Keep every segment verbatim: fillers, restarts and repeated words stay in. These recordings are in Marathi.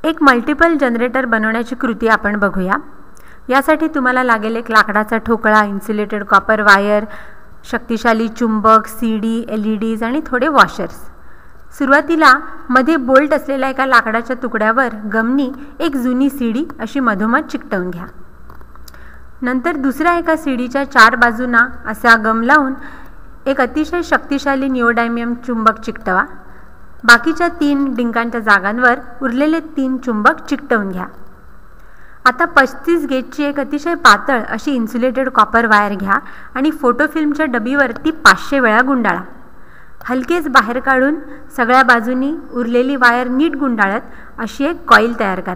एक मल्टिपल जनरेटर बनवण्याची कृती आपण बघूया। यासाठी तुम्हाला लागेल एक लाकडाचा ठोकळा, इन्सुलेटेड कॉपर वायर, शक्तिशाली चुंबक, सीडी, एलईडीज आणि थोडे वॉशर्स। सुरुवातीला मध्ये बोल्ट असलेल्या एका लाकडाच्या तुकड्यावर गमनी एक जुनी सीडी अशी मधोमध चिकटवून घ्या। नंतर दुसऱ्या एका सीडीच्या चार बाजूंना असा गम लावून एक अतिशय शक्तिशाली निओडायमियम चुंबक चिकटवा। बाकीच्या तीन डिंकांच्या जागांवर उरलेले तीन चुंबक चिकटवून घ्या। आता पस्तीस गेजची एक अतिशय पातळ अशी इन्सुलेटेड कॉपर वायर घ्या आणि फोटो फिल्मच्या डबीवर ती पाचशे वेळा गुंडाळा। हलकेच बाहेर काढून सगळ्या बाजूंनी उरलेली वायर नीट गुंडाळत अशी एक कॉईल तयार करा।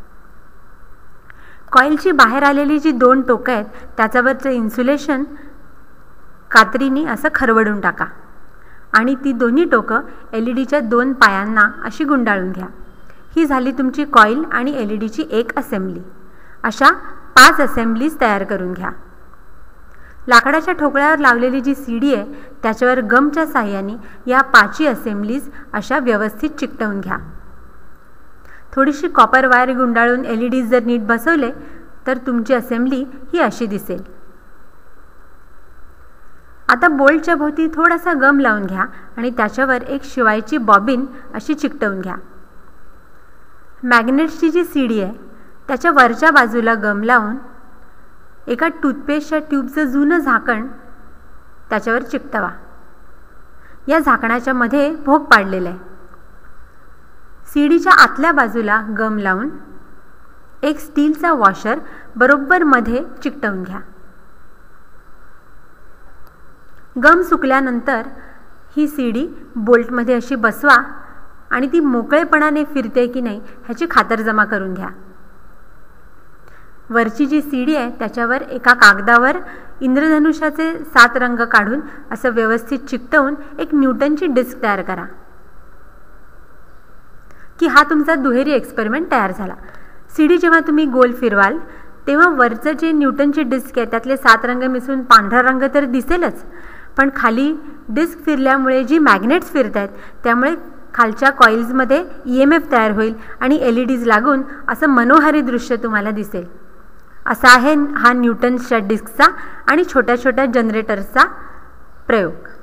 कॉईलची बाहेर आलेली जी दोन टोकं आहेत त्याच्यावरचं इन्सुलेशन कात्रीने असं खरवडून टाका आणि ती दोन्ही टोकं एलईडीच्या दोन पायांना अशी गुंडाळून घ्या। ही झाली तुमची कॉईल आणि एलईडीची एक असेंब्ली। अशा पाच असेंब्लीज तयार करून घ्या। लाकडाच्या ठोकळ्यावर लावलेली जी सीडी आहे त्याच्यावर गमच्या साहाय्याने या पाचही असेंब्लीज अशा व्यवस्थित चिकटवून घ्या। थोडीशी कॉपर वायर गुंडाळून एलईडीज जर नीट बसवले तर तुमची असेंब्ली ही अशी दिसेल। आता बोल्टच्या भोवती थोडासा गम लावून घ्या आणि त्याच्यावर एक शिवायची बॉबिन अशी चिकटवून घ्या। मॅग्नेटची जी सीडी आहे त्याच्या वरच्या बाजूला गम लावून एका टूथपेस्टच्या ट्यूबचं जुनं झाकण त्याच्यावर चिकटवा। या झाकणाच्या मध्ये भोक पाडलेला आहे। सीडीच्या आतल्या बाजूला गम लावून एक स्टीलचा वॉशर बरोबर मध्ये चिकटवून घ्या। गम सुकल्यानंतर ही सीडी बोल्टमध्ये अशी बसवा आणि ती मोकळेपणाने फिरते की नाही ह्याची खातरजमा करून घ्या। वरची जी सीडी आहे त्याच्यावर एका कागदावर इंद्रधनुष्याचे सात रंग काढून असं व्यवस्थित चिकटवून एक न्यूटनची डिस्क तयार करा की हा तुमचा दुहेरी एक्सपेरिमेंट तयार झाला। सीडी जेव्हा तुम्ही गोल फिरवाल तेव्हा वरचं जे न्यूटनची डिस्क आहे त्यातले सात रंग मिसळून पांढरा रंग तर दिसेलच, पण खाली डिस्क फिरल्यामुळे जी मॅग्नेट्स फिरत आहेत त्यामुळे खालच्या कॉइल्समध्ये ई एम एफ तयार होईल आणि एलईडीज लागून असं मनोहारी दृश्य तुम्हाला दिसेल। असा आहे हा न्यूटनच्या डिस्कचा आणि छोट्या छोट्या जनरेटर्सचा प्रयोग।